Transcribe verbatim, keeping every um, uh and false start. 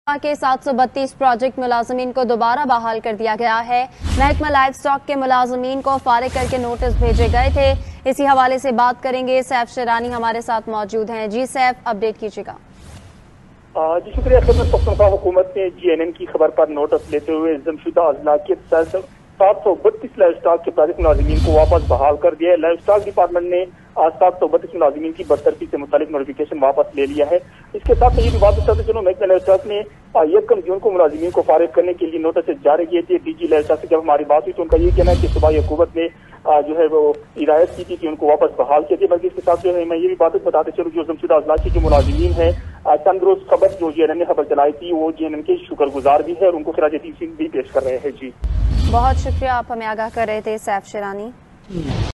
के सात सौ बत्तीस प्रोजेक्ट मुलाजमीन को दोबारा बहाल कर दिया गया है। महकमा लाइफ स्टॉक के मुलाजमीन को फारिग करके नोटिस भेजे गए थे। इसी हवाले से बात करेंगे। सैफ शेरानी हमारे साथ मौजूद हैं। जी सैफ, अपडेट कीजिएगा। जी शुक्रिया। खिदमत पख्तूनख्वा हुकूमत ने जी एन एन की खबर पर नोटिस लेते हुए जमशुदा अजला के तहत सात सौ बत्तीस लाइफ स्टॉक के प्रोजेक्ट मुलाजमीन को वापस बहाल कर दिया है। लाइफ स्टॉक डिपार्टमेंट ने आज सात सौ बत्तीस मुलाजमीन की बरतरफी से मुतालिक नोटिफिकेशन वापस ले लिया है। इसके साथ ये भी बात करते चलो, महकमा लाइफ स्टॉक ने यकम जून को मुलाजमीन को फारिग करने के लिए नोटिस जारी किए थे। डीजी लाइफ स्टॉक से जब हमारी बात हुई तो उनका ये कहना है कि सूबाई हुकूमत ने जो है वो हिदायत की थी कि उनको वापस बहाल किया जाए। बल्कि इसके साथ जो है मैं ये भी बात बताते चलूँ, जो जमशुदा अजला की जो मुलाजमीन है तंदुरुस्त खबर जो जी एन एन ने खबर चलाई थी वो जी एन एन के शुक्रगुजार भी है और उनको खिराज तहसीन भी पेश कर रहे हैं। जी बहुत शुक्रिया, आप हमें आगाह कर रहे थे सैफ शेरानी।